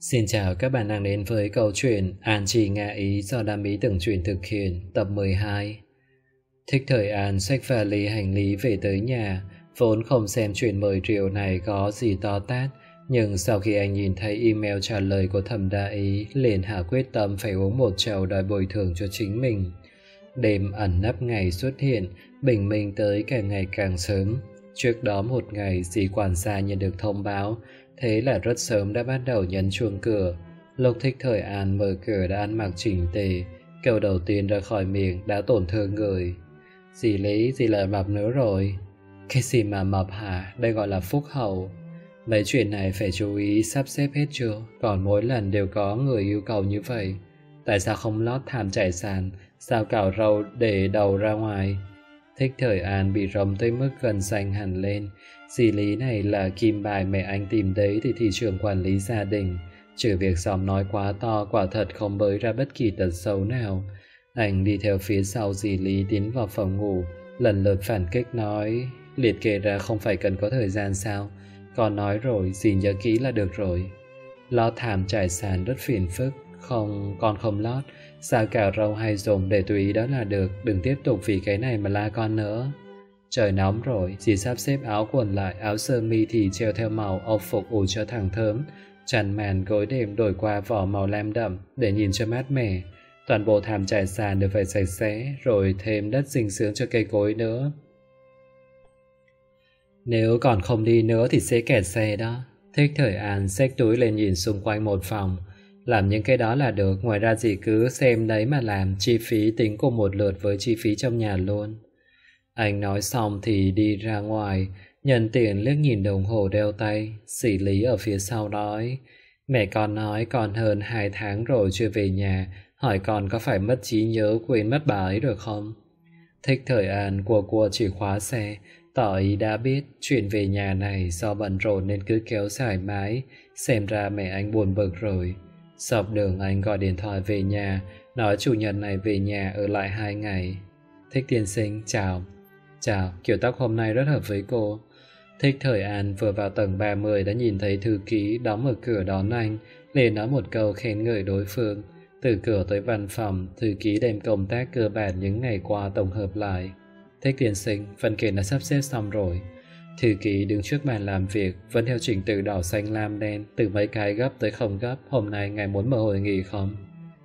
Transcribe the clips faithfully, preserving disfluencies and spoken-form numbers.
Xin chào các bạn đang đến với câu chuyện An Chỉ Ngạ Ý do Đam Mỹ Tưởng Truyện thực hiện tập mười hai. Thích Thời An xách vali hành lý về tới nhà, vốn không xem chuyện mời rượu này có gì to tát, nhưng sau khi anh nhìn thấy email trả lời của Thẩm Đa Ý, liền hạ quyết tâm phải uống một chầu đòi bồi thường cho chính mình. Đêm ẩn nấp ngày xuất hiện, bình minh tới càng ngày càng sớm. Trước đó một ngày, dì quản gia nhận được thông báo, thế là rất sớm đã bắt đầu nhấn chuông cửa. Lúc Thích Thời An mở cửa đã ăn mặc chỉnh tề, câu đầu tiên ra khỏi miệng đã tổn thương người. Dì Lý, dì lại mập nữa rồi. Cái gì mà mập hả? Đây gọi là phúc hậu. Mấy chuyện này phải chú ý sắp xếp hết chưa? Còn mỗi lần đều có người yêu cầu như vậy. Tại sao không lót thảm trải sàn, sao cạo râu để đầu ra ngoài? Thích Thời An bị rồng tới mức gần xanh hẳn lên. Dì Lý này là kim bài mẹ anh tìm đấy từ thị trường quản lý gia đình. Trừ việc giọng nói quá to, quả thật không bới ra bất kỳ tật xấu nào. Anh đi theo phía sau dì Lý tiến vào phòng ngủ, lần lượt phản kích nói: liệt kê ra không phải cần có thời gian sao? Con nói rồi, dì nhớ kỹ là được rồi. Lót thảm trải sàn rất phiền phức. Không, con không lót. Sao cạo râu hay dùng để tùy đó là được. Đừng tiếp tục vì cái này mà la con nữa. Trời nóng rồi, dì sắp xếp áo quần lại, áo sơ mi thì treo theo màu, âu phục ủi cho thẳng thớm, chăn màn gối đệm đổi qua vỏ màu lam đậm để nhìn cho mát mẻ. Toàn bộ thảm trải sàn đều phải sạch sẽ, rồi thêm đất dinh dưỡng cho cây cối nữa. Nếu còn không đi nữa thì sẽ kẹt xe đó. Thích Thời An xách túi lên nhìn xung quanh một phòng. Làm những cái đó là được, ngoài ra dì cứ xem đấy mà làm, chi phí tính cùng một lượt với chi phí trong nhà luôn. Anh nói xong thì đi ra ngoài, nhân tiện liếc nhìn đồng hồ đeo tay. Dì Lý ở phía sau nói: mẹ con nói còn hơn hai tháng rồi chưa về nhà, hỏi con có phải mất trí nhớ quên mất bà ấy được không? Thích Thời An cua cua chìa khóa xe, tỏ ý đã biết chuyện về nhà này do bận rộn nên cứ kéo dài mãi, xem ra mẹ anh buồn bực rồi. Dọc đường anh gọi điện thoại về nhà, nói chủ nhật này về nhà ở lại hai ngày. Thích tiên sinh, chào. Chào, kiểu tóc hôm nay rất hợp với cô. Thích Thời An vừa vào tầng ba mươi đã nhìn thấy thư ký đóng ở cửa đón anh, liền nói một câu khen ngợi đối phương. Từ cửa tới văn phòng, thư ký đem công tác cơ bản những ngày qua tổng hợp lại. Thích tiên sinh, văn kiện đã sắp xếp xong rồi. Thư ký đứng trước bàn làm việc, vẫn theo trình tự đỏ xanh lam đen, từ mấy cái gấp tới không gấp. Hôm nay ngài muốn mở hội nghị không?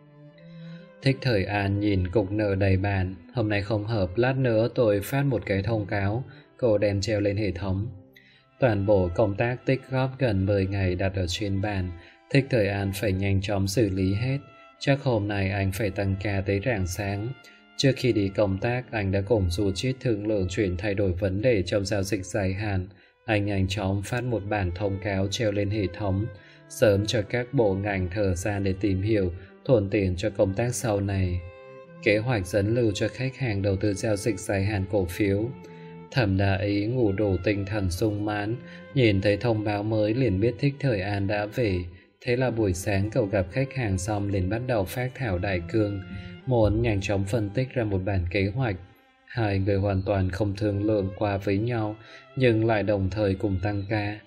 Thích Thời An nhìn cục nợ đầy bàn. Hôm nay không hợp, lát nữa tôi phát một cái thông cáo, cô đem treo lên hệ thống. Toàn bộ công tác tích góp gần mười ngày đặt ở trên bàn. Thích Thời An phải nhanh chóng xử lý hết. Chắc hôm nay anh phải tăng ca tới rạng sáng. Trước khi đi công tác, anh đã cùng Du Chiết thương lượng chuyển thay đổi vấn đề trong giao dịch dài hạn. Anh nhanh chóng phát một bản thông cáo treo lên hệ thống, sớm cho các bộ ngành thời gian để tìm hiểu, thuận tiện cho công tác sau này. Kế hoạch dẫn lưu cho khách hàng đầu tư giao dịch dài hạn cổ phiếu. Thẩm Đa Ý ngủ đủ tinh thần sung mãn, nhìn thấy thông báo mới liền biết Thích Thời An đã về. Thế là buổi sáng cậu gặp khách hàng xong liền bắt đầu phác thảo đại cương, muốn nhanh chóng phân tích ra một bản kế hoạch. Hai người hoàn toàn không thương lượng qua với nhau, nhưng lại đồng thời cùng tăng ca.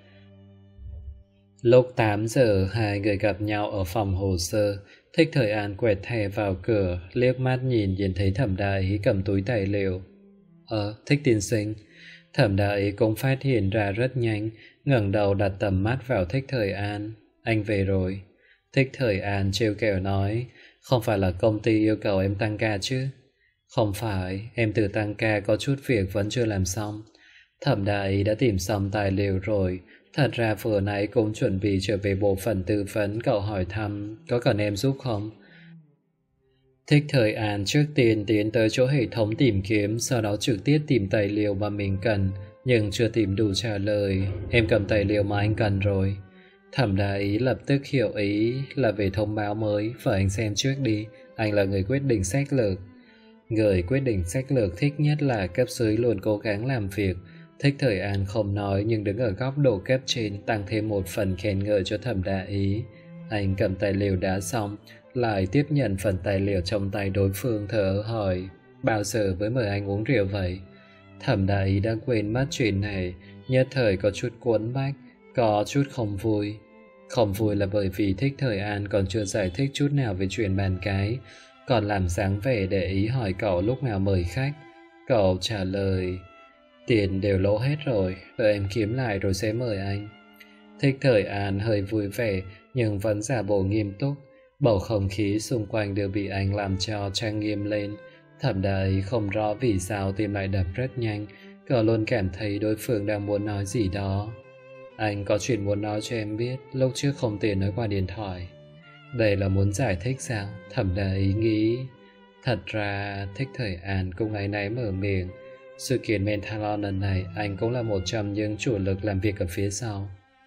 Lúc tám giờ, hai người gặp nhau ở phòng hồ sơ. Thích Thời An quẹt thẻ vào cửa, liếc mắt nhìn nhìn thấy Thẩm Đa Ý cầm túi tài liệu. Ờ, Thích tiên sinh. Thẩm Đa Ý cũng phát hiện ra rất nhanh, ngẩng đầu đặt tầm mắt vào Thích Thời An. Anh về rồi. Thích Thời An trêu kẹo nói: không phải là công ty yêu cầu em tăng ca chứ? Không phải, em tự tăng ca, có chút việc vẫn chưa làm xong. Thẩm Đa Ý đã tìm xong tài liệu rồi. Thật ra vừa nãy cũng chuẩn bị trở về bộ phận tư vấn, cậu hỏi thăm có cần em giúp không? Thích Thời An trước tiên tiến tới chỗ hệ thống tìm kiếm, sau đó trực tiếp tìm tài liệu mà mình cần, nhưng chưa tìm đủ trả lời. Em cầm tài liệu mà anh cần rồi. Thẩm Đa Ý lập tức hiểu ý là về thông báo mới, và anh xem trước đi, anh là người quyết định sách lược. Người quyết định sách lược thích nhất là cấp dưới luôn cố gắng làm việc. Thích Thời An không nói, nhưng đứng ở góc độ cấp trên tăng thêm một phần khen ngợi cho Thẩm Đa Ý. Anh cầm tài liệu đã xong, lại tiếp nhận phần tài liệu trong tay đối phương, thở hỏi: bao giờ mới mời anh uống rượu vậy? Thẩm Đa Ý đã quên mất chuyện này, nhất thời có chút cuốn bách, có chút không vui. Không vui là bởi vì Thích Thời An còn chưa giải thích chút nào về chuyện bàn cái, còn làm dáng vẻ để ý hỏi cậu lúc nào mời khách. Cậu trả lời: tiền đều lỗ hết rồi, đợi em kiếm lại rồi sẽ mời anh. Thích Thời An hơi vui vẻ nhưng vẫn giả bộ nghiêm túc. Bầu không khí xung quanh đều bị anh làm cho trang nghiêm lên. Thẩm Đa Ý không rõ vì sao tim lại đập rất nhanh. Cậu luôn cảm thấy đối phương đang muốn nói gì đó. Anh có chuyện muốn nói cho em biết, lúc trước không tiện nói qua điện thoại. Đây là muốn giải thích sao? Thẩm Đa Ý nghĩ. Thật ra Thích Thời An cũng áy náy mở miệng. Sự kiện Mentalon lần này anh cũng là một trong những chủ lực làm việc ở phía sau.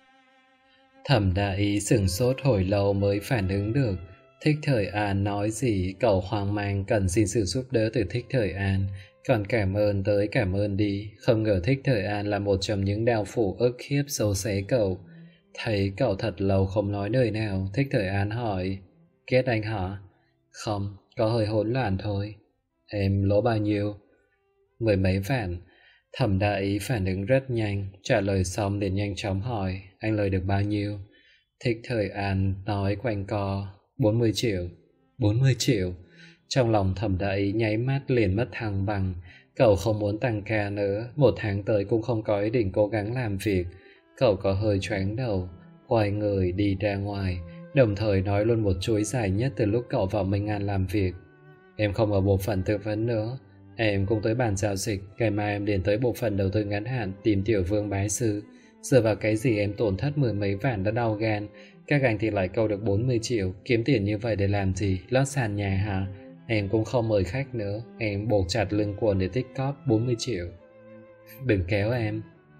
Thẩm Đa Ý sửng sốt hồi lâu mới phản ứng được Thích Thời An nói gì. Cậu hoang mang cần xin sự giúp đỡ từ Thích Thời An, còn cảm ơn tới cảm ơn đi. Không ngờ Thích Thời An là một trong những đao phủ ức hiếp xấu xé cậu. Thấy cậu thật lâu không nói lời nào, Thích Thời An hỏi: kết anh hả? Không, có hơi hỗn loạn thôi. Em lỗ bao nhiêu? Mười mấy vạn. Thẩm Đa Ý phản ứng rất nhanh, trả lời xong liền nhanh chóng hỏi: anh lời được bao nhiêu? Thích Thời An nói quanh co: bốn mươi triệu. bốn mươi triệu. Trong lòng Thẩm Đa Ý nháy mắt liền mất thăng bằng. Cậu không muốn tăng ca nữa, một tháng tới cũng không có ý định cố gắng làm việc. Cậu có hơi choáng đầu, quay người đi ra ngoài, đồng thời nói luôn một chuỗi dài nhất từ lúc cậu vào Minh An làm việc. Em không ở bộ phận tư vấn nữa, em cũng tới bàn giao dịch. Ngày mai em liền tới bộ phận đầu tư ngắn hạn tìm Tiểu Vương bái sư. Dựa vào cái gì em tổn thất mười mấy vạn đã đau gan, các anh thì lại câu được bốn mươi triệu. Kiếm tiền như vậy để làm gì? Lót sàn nhà hả? Em cũng không mời khách nữa. Em buộc chặt lưng quần để tích cóp bốn mươi triệu. Đừng kéo em.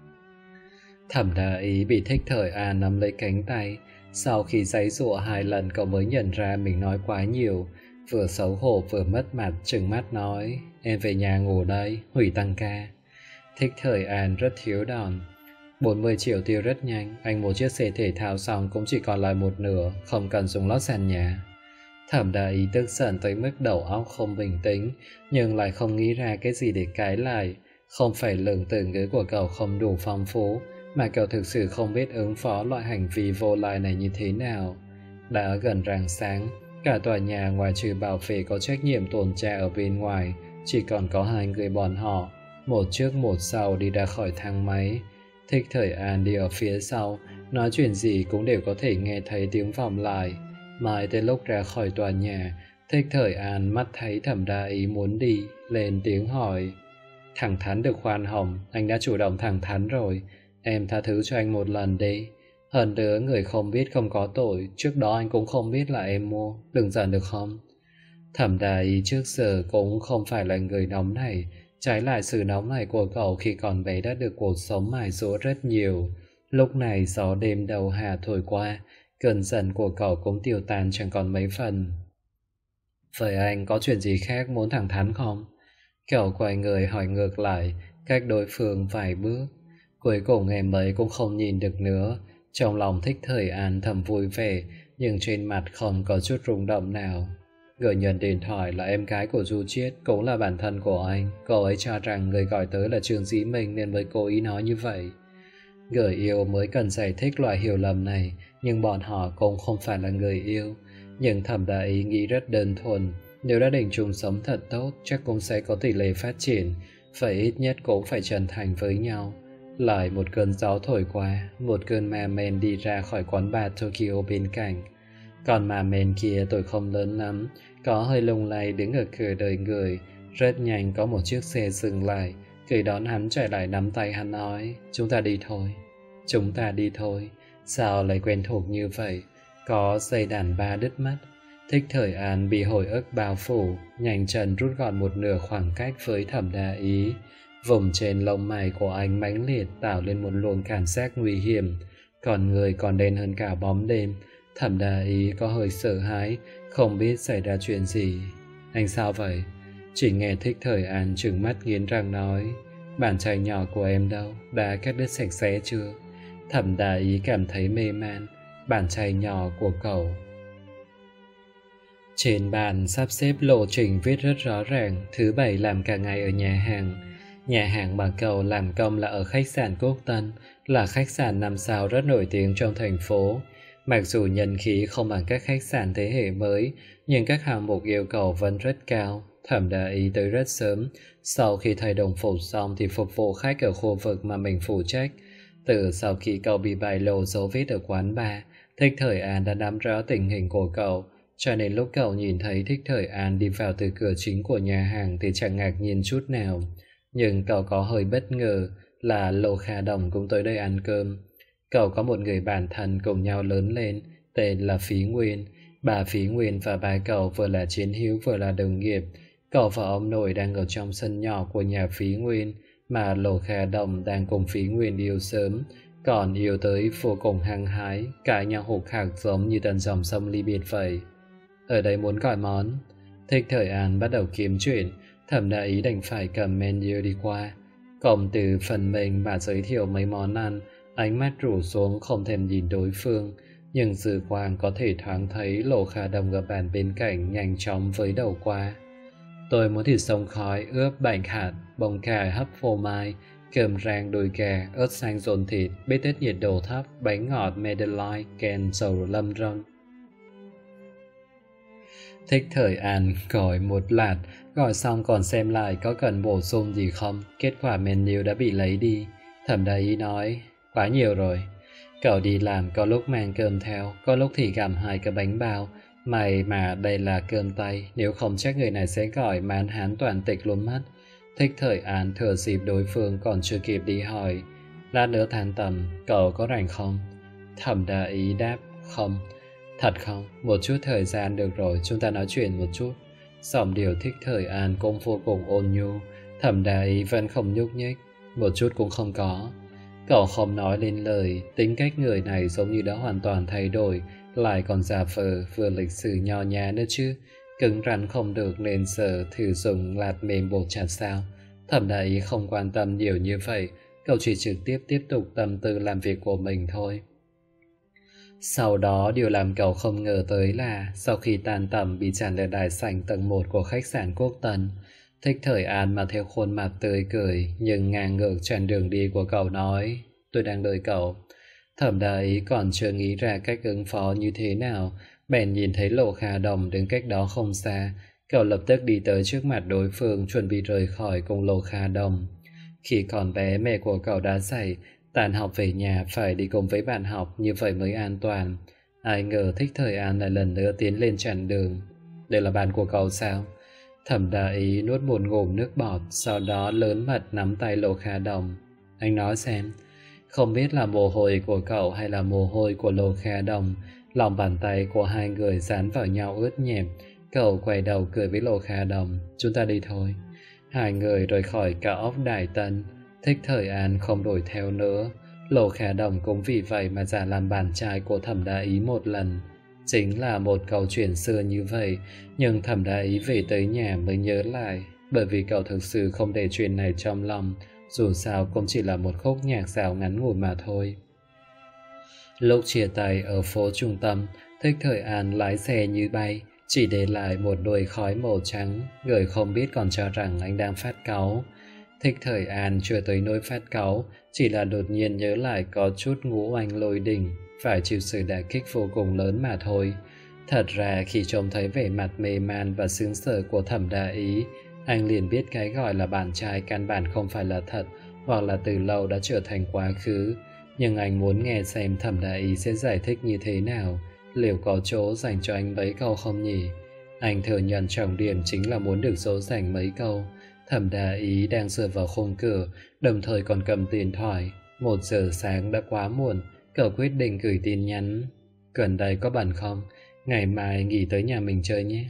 Thẩm Đa Ý bị Thích Thời An nắm lấy cánh tay. Sau khi giãy giụa hai lần, cậu mới nhận ra mình nói quá nhiều. Vừa xấu hổ vừa mất mặt, trừng mắt nói: em về nhà ngủ đây, hủy tăng ca. Thích Thời An rất thiếu đòn. bốn mươi triệu tiêu rất nhanh, anh mua chiếc xe thể thao xong cũng chỉ còn lại một nửa, không cần dùng lót sàn nhà. Thẩm Đa Ý tức giận tới mức đầu óc không bình tĩnh, nhưng lại không nghĩ ra cái gì để cãi lại. Không phải lượng từ ngữ của cậu không đủ phong phú, mà cậu thực sự không biết ứng phó loại hành vi vô lại này như thế nào. Đã gần rạng sáng, cả tòa nhà ngoài trừ bảo vệ có trách nhiệm tuần tra ở bên ngoài, chỉ còn có hai người bọn họ, một trước một sau đi ra khỏi thang máy. Thích Thời An đi ở phía sau, nói chuyện gì cũng đều có thể nghe thấy tiếng vọng lại. Mãi tới lúc ra khỏi tòa nhà, Thích Thời An mắt thấy Thẩm Đa Ý muốn đi, lên tiếng hỏi: thẳng thắn được khoan hồng, anh đã chủ động thẳng thắn rồi, em tha thứ cho anh một lần đi. Hơn nữa người không biết không có tội, trước đó anh cũng không biết là em mua, đừng giận được không? Thẩm Đa Ý trước giờ cũng không phải là người nóng này, trái lại sự nóng này của cậu khi còn bé đã được cuộc sống mài dũa rất nhiều. Lúc này gió đêm đầu hạ thổi qua, cơn giận của cậu cũng tiêu tan chẳng còn mấy phần. Vậy anh có chuyện gì khác muốn thẳng thắn không? Cậu quay người hỏi ngược lại, cách đối phương vài bước. Cuối cùng em ấy cũng không nhìn được nữa. Trong lòng Thích Thời An thầm vui vẻ, nhưng trên mặt không có chút rung động nào. Người nhận điện thoại là em gái của Du Chiết, cũng là bản thân của anh. Cô ấy cho rằng người gọi tới là Trương Dĩ Minh nên mới cố ý nói như vậy. Người yêu mới cần giải thích loại hiểu lầm này, nhưng bọn họ cũng không phải là người yêu. Nhưng Thẩm Đa Ý nghĩ rất đơn thuần, nếu đã định chung sống thật tốt, chắc cũng sẽ có tỷ lệ phát triển, phải ít nhất cũng phải chân thành với nhau. Lại một cơn gió thổi qua, một cơn ma men đi ra khỏi quán bar Tokyo bên cạnh. Còn ma men kia tuổi không lớn lắm, có hơi lung lay đứng ở cửa đợi người. Rất nhanh có một chiếc xe dừng lại, người đón hắn chạy lại nắm tay hắn nói: chúng ta đi thôi. Chúng ta đi thôi. Sao lại quen thuộc như vậy? Có dây đàn ba đứt mất. Thích Thời An bị hồi ức bao phủ, nhanh chân rút gọn một nửa khoảng cách với Thẩm Đa Ý. Vùng trên lông mày của anh mãnh liệt tạo lên một luồng cảm giác nguy hiểm, còn người còn đen hơn cả bóng đêm. Thẩm Đa Ý có hơi sợ hãi, không biết xảy ra chuyện gì. Anh sao vậy? Chỉ nghe Thích Thời An trừng mắt nghiến răng nói: bàn chày nhỏ của em đâu, đã cắt đứt sạch sẽ chưa? Thẩm Đa Ý cảm thấy mê man. Bàn chày nhỏ của cậu. Trên bàn sắp xếp lộ trình viết rất rõ ràng: thứ bảy làm cả ngày ở nhà hàng. Nhà hàng mà cậu làm công là ở khách sạn Quốc Tân, là khách sạn năm sao rất nổi tiếng trong thành phố. Mặc dù nhân khí không bằng các khách sạn thế hệ mới, nhưng các hạng mục yêu cầu vẫn rất cao. Thẩm Đa Ý tới rất sớm, sau khi thay đồng phục xong thì phục vụ khách ở khu vực mà mình phụ trách. Từ sau khi cậu bị bại lộ dấu vết ở quán bar, Thích Thời An đã nắm rõ tình hình của cậu, cho nên lúc cậu nhìn thấy Thích Thời An đi vào từ cửa chính của nhà hàng thì chẳng ngạc nhiên chút nào. Nhưng cậu có hơi bất ngờ là Lô Kha Đồng cũng tới đây ăn cơm. Cậu có một người bạn thân cùng nhau lớn lên, tên là Phí Nguyên. Bà Phí Nguyên và bà cậu vừa là chiến hữu vừa là đồng nghiệp. Cậu và ông nội đang ở trong sân nhỏ của nhà Phí Nguyên, mà Lô Kha Đồng đang cùng Phí Nguyên yêu sớm, còn yêu tới vô cùng hăng hái, cãi nhau hụt hạc giống như tận dòng sông ly biệt vậy. Ở đây muốn gọi món. Thích Thời An bắt đầu kiếm chuyện, Thẩm Đa Ý đành phải cầm menu đi qua. Cộng từ phần mình mà giới thiệu mấy món ăn, ánh mắt rủ xuống không thèm nhìn đối phương, nhưng dư quang có thể thoáng thấy Lô Kha Đồng ở bàn bên cạnh nhanh chóng với đầu qua. Tôi muốn thịt sông khói ướp bạch hạt, bông cải hấp phô mai, cơm rang đùi gà, ớt xanh dồn thịt, bít tết nhiệt độ thấp, bánh ngọt Medellin, kèn dầu lâm râm. Thích Thời An gọi một lát, gọi xong còn xem lại có cần bổ sung gì không. Kết quả menu đã bị lấy đi. Thẩm Đa Ý nói, quá nhiều rồi. Cậu đi làm có lúc mang cơm theo, có lúc thì gặm hai cái bánh bao. Mày mà đây là cơm tay, nếu không chắc người này sẽ gọi mán hán toàn tịch luôn mất. Thích Thời An thừa dịp đối phương còn chưa kịp đi hỏi, lát nữa than tầm, cậu có rảnh không? Thẩm Đa Ý đáp, không. Thật không? Một chút thời gian được rồi, chúng ta nói chuyện một chút. Giọng điệu Thích Thời An cũng vô cùng ôn nhu. Thẩm Đa Ý vẫn không nhúc nhích, một chút cũng không có. Cậu không nói lên lời, tính cách người này giống như đã hoàn toàn thay đổi, lại còn giả vờ vừa lịch sự nho nhã nữa chứ. Cứng rắn không được nên sợ thử dùng lạt mềm bột chặt sao. Thẩm Đa Ý không quan tâm nhiều như vậy, cậu chỉ trực tiếp tiếp tục tâm tư làm việc của mình thôi. Sau đó điều làm cậu không ngờ tới là sau khi tan tầm bị tràn lên đại sảnh tầng một của khách sạn Quốc Tân, Thích Thời An mà theo khuôn mặt tươi cười nhưng ngang ngược chặn đường đi của cậu nói, tôi đang đợi cậu. Thẩm Đa Ý còn chưa nghĩ ra cách ứng phó như thế nào, bèn nhìn thấy Lô Kha Đồng đứng cách đó không xa. Cậu lập tức đi tới trước mặt đối phương chuẩn bị rời khỏi cùng Lô Kha Đồng. Khi còn bé mẹ của cậu đã dạy tàn học về nhà phải đi cùng với bạn học, như vậy mới an toàn. Ai ngờ Thích Thời An lại lần nữa tiến lên chặn đường. Đây là bạn của cậu sao? Thẩm Đa Ý nuốt một ngụm nước bọt, sau đó lớn mật nắm tay Lô Kha Đồng. Anh nói xem. Không biết là mồ hôi của cậu hay là mồ hôi của Lô Kha Đồng, lòng bàn tay của hai người dán vào nhau ướt nhẹp. Cậu quay đầu cười với Lô Kha Đồng. Chúng ta đi thôi. Hai người rời khỏi cao ốc Đại Tân. Thích Thời An không đổi theo nữa. Lô Kha Đồng cũng vì vậy mà giả làm bạn trai của Thẩm Đa Ý một lần. Chính là một câu chuyện xưa như vậy, nhưng Thẩm Đa Ý về tới nhà mới nhớ lại, bởi vì cậu thực sự không để chuyện này trong lòng, dù sao cũng chỉ là một khúc nhạc dạo ngắn ngủi mà thôi. Lúc chia tay ở phố trung tâm, Thích Thời An lái xe như bay, chỉ để lại một đuôi khói màu trắng, người không biết còn cho rằng anh đang phát cáu. Thích Thời An chưa tới nỗi phát cáu, chỉ là đột nhiên nhớ lại có chút ngũ oanh lôi đình, phải chịu sự đả kích vô cùng lớn mà thôi. Thật ra khi trông thấy vẻ mặt mê man và sướng sở của Thẩm Đa Ý, anh liền biết cái gọi là bạn trai căn bản không phải là thật, hoặc là từ lâu đã trở thành quá khứ. Nhưng anh muốn nghe xem Thẩm Đa Ý sẽ giải thích như thế nào, liệu có chỗ dành cho anh mấy câu không nhỉ? Anh thừa nhận trọng điểm chính là muốn được dỗ dành mấy câu. Thẩm Đa Ý đang dựa vào khung cửa, đồng thời còn cầm điện thoại. Một giờ sáng đã quá muộn, cậu quyết định gửi tin nhắn. Gần đây có bận không? Ngày mai nghỉ tới nhà mình chơi nhé.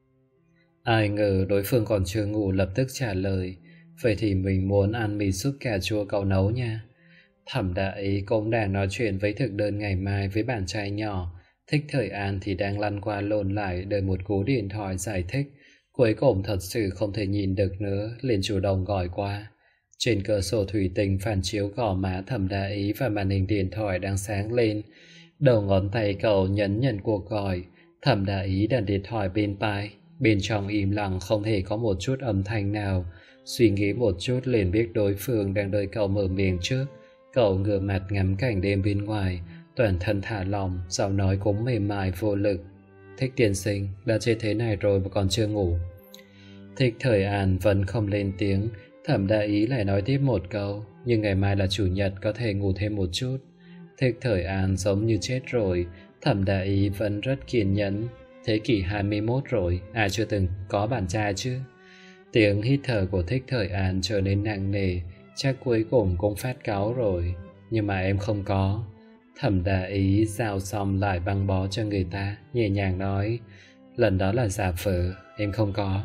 Ai ngờ đối phương còn chưa ngủ lập tức trả lời, vậy thì mình muốn ăn mì súp cà chua cậu nấu nha. Thẩm Đa Ý cũng đang nói chuyện với thực đơn ngày mai với bạn trai nhỏ. Thích Thời An thì đang lăn qua lộn lại đợi một cú điện thoại giải thích. Cuối cùng thật sự không thể nhìn được nữa, liền chủ động gọi qua. Trên cửa sổ thủy tinh phản chiếu gò má Thẩm Đa Ý và màn hình điện thoại đang sáng lên. Đầu ngón tay cậu nhấn nhận cuộc gọi. Thẩm Đa Ý đặt điện thoại bên tai, bên trong im lặng không hề có một chút âm thanh nào. Suy nghĩ một chút liền biết đối phương đang đợi cậu mở miệng trước. Cậu ngửa mặt ngắm cảnh đêm bên ngoài, toàn thân thả lỏng, giọng nói cũng mềm mại vô lực. Thích tiên sinh, đã trễ thế này rồi mà còn chưa ngủ. Thích Thời An vẫn không lên tiếng. Thẩm Đại Ý lại nói tiếp một câu, nhưng ngày mai là chủ nhật, có thể ngủ thêm một chút. Thích Thời An giống như chết rồi. Thẩm Đại Ý vẫn rất kiên nhẫn. Thế kỷ hai mươi mốt rồi, ai chưa từng có bạn trai chứ? Tiếng hít thở của Thích Thời An trở nên nặng nề. Chắc cuối cùng cũng phát cáu rồi. Nhưng mà em không có. Thẩm Đại Ý giao xong lại băng bó cho người ta, nhẹ nhàng nói, lần đó là giả vờ, em không có.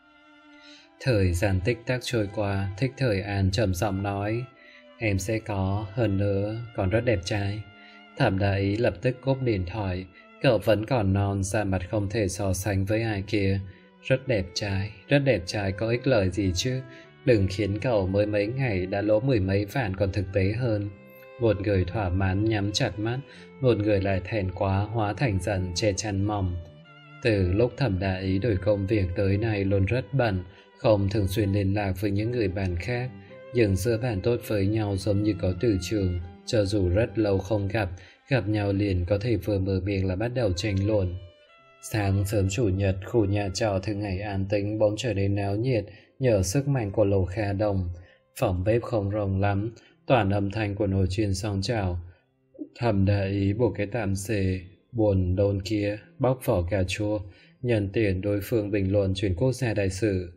Thời gian tích tắc trôi qua, Thích Thời An trầm giọng nói, em sẽ có, hơn nữa còn rất đẹp trai. Thẩm Đại Ý lập tức cúp điện thoại. Cậu vẫn còn non, da mặt không thể so sánh với ai kia. Rất đẹp trai, rất đẹp trai có ích lợi gì chứ? Đừng khiến cậu mới mấy ngày đã lỗ mười mấy vạn còn thực tế hơn. Một người thỏa mãn nhắm chặt mắt, một người lại thèn quá hóa thành giận che chắn mỏng. Từ lúc Thẩm Đại Ý đổi công việc tới nay luôn rất bận, không thường xuyên liên lạc với những người bạn khác. Nhưng giữa bạn tốt với nhau giống như có từ trường, cho dù rất lâu không gặp, gặp nhau liền có thể vừa mở miệng là bắt đầu tranh luận. Sáng sớm chủ nhật, khu nhà trọ thường ngày an tĩnh bỗng trở nên náo nhiệt nhờ sức mạnh của Lầu Kha Đồng. Phòng bếp không rộng lắm, toàn âm thanh của nồi chiên song chảo. Thẩm Đại Ý buộc cái tạm xề buồn đôn kia, bóc vỏ cà chua, nhận tiền đối phương bình luận chuyện quốc gia đại sự.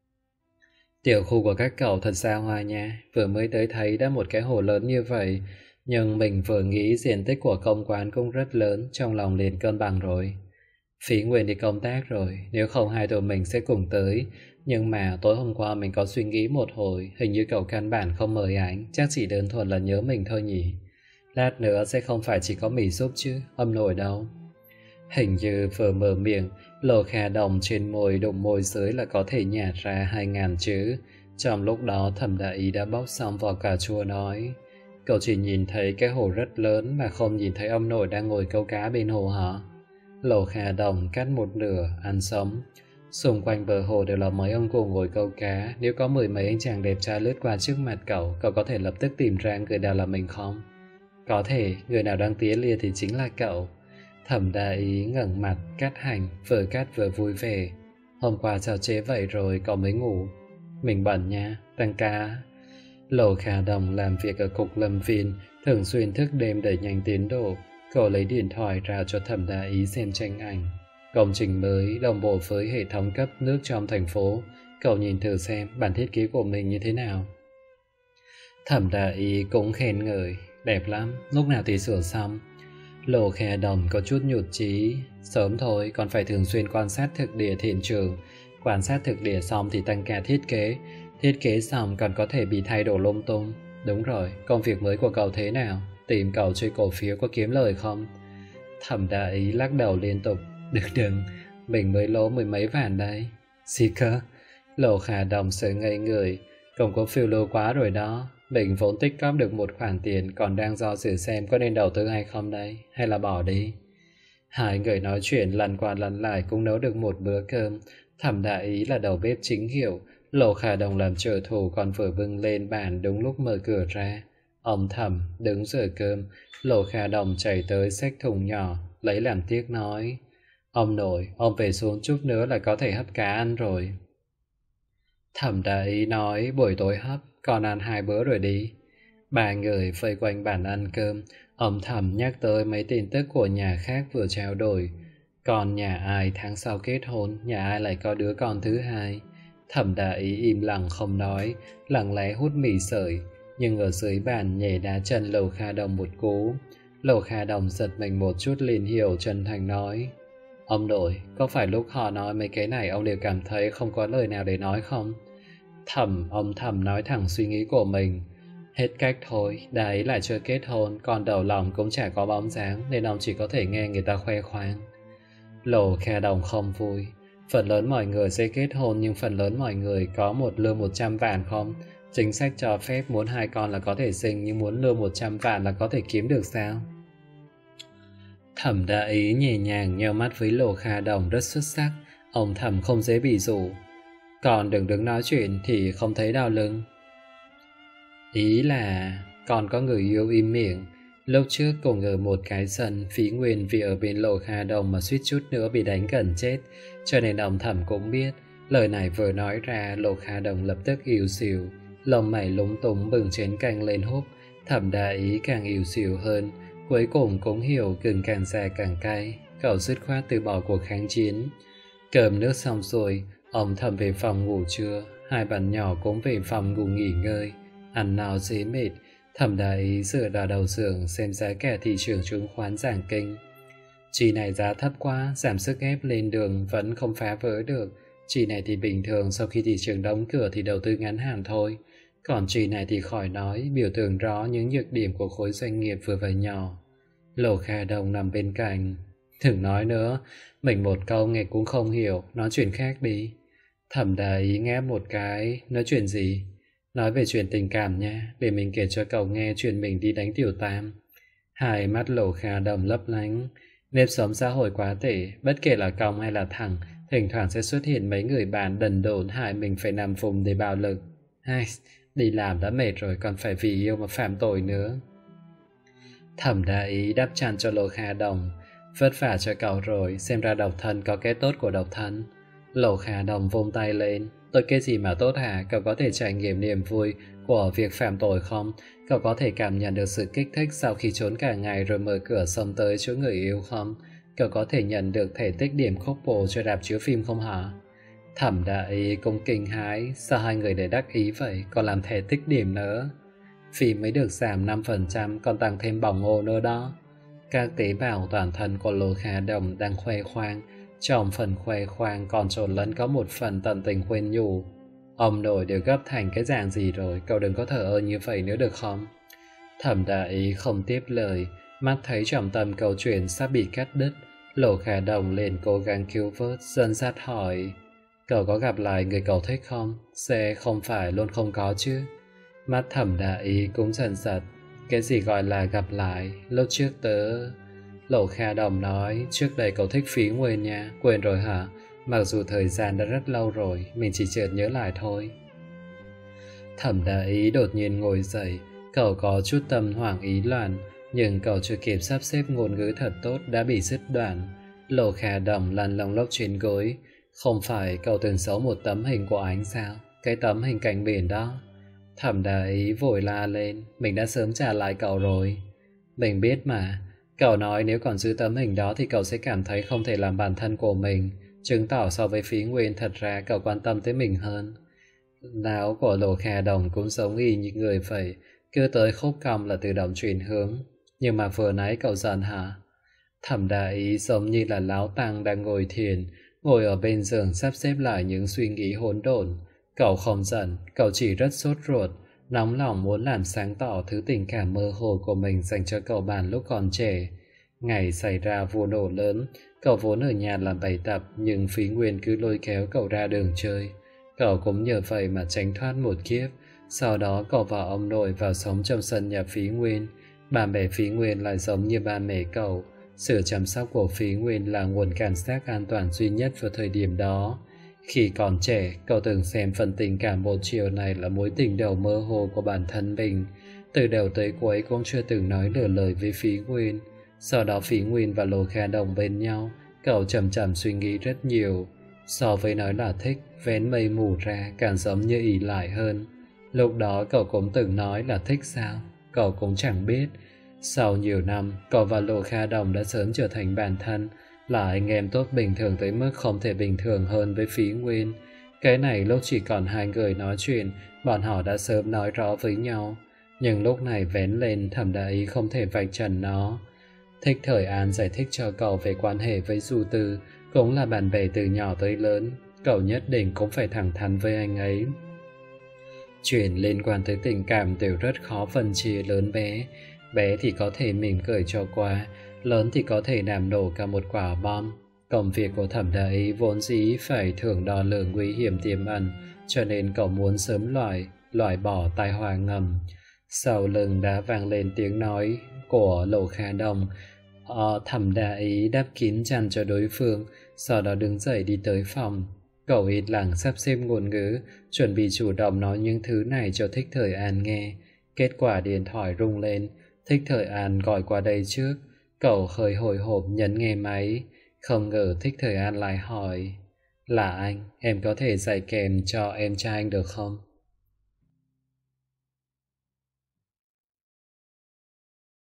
Tiểu khu của các cậu thật xa hoa nha, vừa mới tới thấy đã một cái hồ lớn như vậy, nhưng mình vừa nghĩ diện tích của công quán cũng rất lớn, trong lòng liền cân bằng rồi. Phí Nguyên đi công tác rồi, nếu không hai tụi mình sẽ cùng tới. Nhưng mà tối hôm qua mình có suy nghĩ một hồi, hình như cậu căn bản không mời ảnh, chắc chỉ đơn thuần là nhớ mình thôi nhỉ. Lát nữa sẽ không phải chỉ có mì súp chứ, âm nổi đâu. Hình như vừa mở miệng, Lầu Kha Đồng trên môi đụng môi dưới là có thể nhả ra hai ngàn chữ. Trong lúc đó Thẩm Đại Ý đã bóc xong vỏ cà chua nói, cậu chỉ nhìn thấy cái hồ rất lớn mà không nhìn thấy ông nội đang ngồi câu cá bên hồ hả? Lầu Kha Đồng cắt một nửa, ăn sống. Xung quanh bờ hồ đều là mấy ông cụ ngồi câu cá. Nếu có mười mấy anh chàng đẹp trai lướt qua trước mặt cậu, cậu có thể lập tức tìm ra người nào là mình không? Có thể, người nào đang tía lia thì chính là cậu. Thẩm Đại Ý ngẩng mặt, cắt hành, vừa cắt vừa vui vẻ. Hôm qua sao chế vậy rồi cậu mới ngủ? Mình bận nha, tăng ca. Lầu Kha Đồng làm việc ở cục lâm viên, thường xuyên thức đêm đẩy nhanh tiến độ. Cậu lấy điện thoại ra cho Thẩm Đại Ý xem tranh ảnh. Công trình mới đồng bộ với hệ thống cấp nước trong thành phố. Cậu nhìn thử xem bản thiết kế của mình như thế nào. Thẩm Đại Ý cũng khen ngợi, đẹp lắm, lúc nào thì sửa xong. Lầu Kha Đồng có chút nhụt chí, sớm thôi, còn phải thường xuyên quan sát thực địa hiện trường. Quan sát thực địa xong thì tăng ca thiết kế. Thiết kế xong còn có thể bị thay đổi lung tung. Đúng rồi, công việc mới của cậu thế nào? Tìm cậu chơi cổ phiếu có kiếm lời không? Thẩm Đại Ý lắc đầu liên tục. Đừng đừng, mình mới lỗ mười mấy vạn đây. Gì cơ? Lầu Kha Đồng sợ ngây người. Không có phiêu lưu quá rồi đó. Mình vốn tích cóp được một khoản tiền, còn đang do dự xem có nên đầu tư hay không đây, hay là bỏ đi. Hai người nói chuyện lần qua lần lại cũng nấu được một bữa cơm. Thẩm Đại Ý là đầu bếp chính hiệu. Lầu Kha Đồng làm trợ thủ còn vừa bưng lên bàn đúng lúc mở cửa ra. Ông Thẩm đứng rửa cơm. Lầu Kha Đồng chạy tới xách thùng nhỏ, lấy làm tiếc nói, ông nội, ông về xuống chút nữa là có thể hấp cá ăn rồi. Thẩm Đại Ý nói, buổi tối hấp, còn ăn hai bữa rồi đi. Ba người vây quanh bàn ăn cơm. Ông Thẩm nhắc tới mấy tin tức của nhà khác vừa trao đổi. Còn nhà ai tháng sau kết hôn, nhà ai lại có đứa con thứ hai. Thẩm Đại Ý im lặng không nói, lặng lẽ hút mì sợi. Nhưng ở dưới bàn nhảy đá chân Lầu Kha Đồng một cú. Lầu Kha Đồng giật mình một chút liền hiểu, chân thành nói, ông nội, có phải lúc họ nói mấy cái này ông đều cảm thấy không có lời nào để nói không? Thẩm, ông Thẩm nói thẳng suy nghĩ của mình. Hết cách thôi, đấy lại chưa kết hôn, còn đầu lòng cũng chả có bóng dáng, nên ông chỉ có thể nghe người ta khoe khoang. Lầu Kha Đồng không vui. Phần lớn mọi người sẽ kết hôn, nhưng phần lớn mọi người có một lương một trăm vạn không? Chính sách cho phép muốn hai con là có thể sinh, nhưng muốn lương một trăm vạn là có thể kiếm được sao? Thẩm Đại Ý nhẹ nhàng nheo mắt với Lầu Kha Đồng rất xuất sắc. Ông Thẩm không dễ bị dụ. Còn đừng đứng nói chuyện thì không thấy đau lưng. Ý là còn có người yêu im miệng. Lúc trước cùng ở một cái sân, Phí Nguyên vì ở bên Lộ Kha Đồng mà suýt chút nữa bị đánh gần chết, cho nên ông Thẩm cũng biết. Lời này vừa nói ra, Lộ Kha Đồng lập tức ỉu xìu, lông mày lúng túng bừng chén canh lên húp. Thẩm Đại Ý càng ỉu xìu hơn, cuối cùng cũng hiểu gừng càng già càng cay, cậu dứt khoát từ bỏ cuộc kháng chiến. Cơm nước xong rồi, ông Thẩm về phòng ngủ trưa, hai bạn nhỏ cũng về phòng ngủ nghỉ ngơi. Ăn no dễ mệt, Thẩm Đại Ý dựa vào đầu giường xem giá cả thị trường chứng khoán giảng kinh. Chỉ này giá thấp quá, giảm sức ép lên đường vẫn không phá vỡ được. Chỉ này thì bình thường, sau khi thị trường đóng cửa thì đầu tư ngắn hạn thôi. Còn chỉ này thì khỏi nói, biểu tượng rõ những nhược điểm của khối doanh nghiệp vừa và nhỏ. Lộ Kha Đồng nằm bên cạnh. Đừng nói nữa, mình một câu nghe cũng không hiểu, nói chuyện khác đi. Thẩm Đại Ý ngáp một cái, nói chuyện gì? Nói về chuyện tình cảm nha, để mình kể cho cậu nghe chuyện mình đi đánh tiểu tam. Hai mắt Lộ Kha Đồng lấp lánh. Nếp sống xã hội quá tệ, bất kể là còng hay là thẳng, thỉnh thoảng sẽ xuất hiện mấy người bạn đần độn hại mình phải nằm vùng để bạo lực. Ai, đi làm đã mệt rồi còn phải vì yêu mà phạm tội nữa. Thẩm Đại Ý đắp chăn cho Lộ Kha Đồng. Vất vả cho cậu rồi, xem ra độc thân có cái tốt của độc thân. Lộ Kha Đồng vung tay lên. Tôi cái gì mà tốt hả? Cậu có thể trải nghiệm niềm vui của việc phạm tội không? Cậu có thể cảm nhận được sự kích thích sau khi trốn cả ngày rồi mở cửa xông tới chỗ người yêu không? Cậu có thể nhận được thể tích điểm couple cho rạp chiếu phim không hả? Thẩm Đại Ý cũng kinh hãi. Sao hai người để đắc ý vậy? Còn làm thể tích điểm nữa. Phim mới được giảm năm phần trăm còn tăng thêm bỏng ô nữa đó. Các tế bào toàn thân của Lộ Kha Đồng đang khoe khoang. Trong phần khoe khoang còn trộn lẫn có một phần tận tình khuyên nhủ. Ông nội đều gấp thành cái dạng gì rồi, cậu đừng có thờ ơ như vậy nữa được không? Thẩm Đại Ý không tiếp lời, mắt thấy trọng tâm câu chuyện sắp bị cắt đứt. Lộ Kha Đồng lên cố gắng cứu vớt, dân dắt hỏi. Cậu có gặp lại người cậu thích không? Sẽ không phải luôn không có chứ? Mắt Thẩm Đại Ý cũng dần giật. Cái gì gọi là gặp lại? Lúc trước tớ... Lộ Kha Đồng nói, trước đây cậu thích Phí Nguyên nha, quên rồi hả? Mặc dù thời gian đã rất lâu rồi, mình chỉ chợt nhớ lại thôi. Thẩm Đại Ý đột nhiên ngồi dậy, cậu có chút tâm hoảng ý loạn, nhưng cậu chưa kịp sắp xếp ngôn ngữ thật tốt đã bị dứt đoạn. Lộ Kha Đồng lăn lông lốc trên gối. Không phải cậu từng xấu một tấm hình của anh sao? Cái tấm hình cạnh biển đó. Thẩm Đại Ý vội la lên, mình đã sớm trả lại cậu rồi. Mình biết mà. Cậu nói nếu còn giữ tấm hình đó thì cậu sẽ cảm thấy không thể làm bản thân của mình, chứng tỏ so với Phí Nguyên thật ra cậu quan tâm tới mình hơn. Não của Lộ Kha Đồng cũng giống y như người vậy, cứ tới khúc cong là tự động chuyển hướng. Nhưng mà vừa nãy cậu giận hả? Thẩm Đại Ý giống như là lão tăng đang ngồi thiền, ngồi ở bên giường sắp xếp lại những suy nghĩ hỗn độn. Cậu không giận, cậu chỉ rất sốt ruột, nóng lòng muốn làm sáng tỏ thứ tình cảm mơ hồ của mình dành cho cậu bạn lúc còn trẻ. Ngày xảy ra vụ nổ lớn, cậu vốn ở nhà làm bài tập, nhưng Phí Nguyên cứ lôi kéo cậu ra đường chơi. Cậu cũng nhờ vậy mà tránh thoát một kiếp. Sau đó cậu và ông nội vào sống trong sân nhà Phí Nguyên. Ba mẹ Phí Nguyên lại giống như ba mẹ cậu. Sự chăm sóc của Phí Nguyên là nguồn cảm giác an toàn duy nhất vào thời điểm đó. Khi còn trẻ, cậu từng xem phần tình cảm một chiều này là mối tình đầu mơ hồ của bản thân mình. Từ đầu tới cuối cũng chưa từng nói nửa lời với Phí Nguyên. Sau đó Phí Nguyên và Lộ Kha Đồng bên nhau, cậu chậm chậm suy nghĩ rất nhiều. So với nói là thích, vén mây mù ra càng giống như ỷ lại hơn. Lúc đó cậu cũng từng nói là thích sao, cậu cũng chẳng biết. Sau nhiều năm, cậu và Lộ Kha Đồng đã sớm trở thành bạn thân, là anh em tốt bình thường tới mức không thể bình thường hơn với Phí Nguyên. Cái này lúc chỉ còn hai người nói chuyện, bọn họ đã sớm nói rõ với nhau. Nhưng lúc này vén lên, Thẩm Đại Ý không thể vạch trần nó. Thích Thời An giải thích cho cậu về quan hệ với Du Tư, cũng là bạn bè từ nhỏ tới lớn. Cậu nhất định cũng phải thẳng thắn với anh ấy. Chuyện liên quan tới tình cảm đều rất khó phân chia lớn bé. Bé thì có thể mỉm cười cho qua, lớn thì có thể làm nổ cả một quả bom. Công việc của Thẩm Đại Ý vốn dĩ phải thưởng đo lường nguy hiểm tiềm ẩn, cho nên cậu muốn sớm loại, loại bỏ tai họa ngầm. Sau lưng đã vang lên tiếng nói của Lộ Kha Đồng. Ờ, Thẩm Đại Ý đắp kín chăn cho đối phương, sau đó đứng dậy đi tới phòng. Cậu ít lặng sắp xếp ngôn ngữ, chuẩn bị chủ động nói những thứ này cho Thích Thời An nghe. Kết quả điện thoại rung lên. Thích Thời An gọi qua đây trước. Cậu hơi hồi hộp nhấn nghe máy. Không ngờ Thích Thời An lại hỏi: Là anh, em có thể dạy kèm cho em trai anh được không?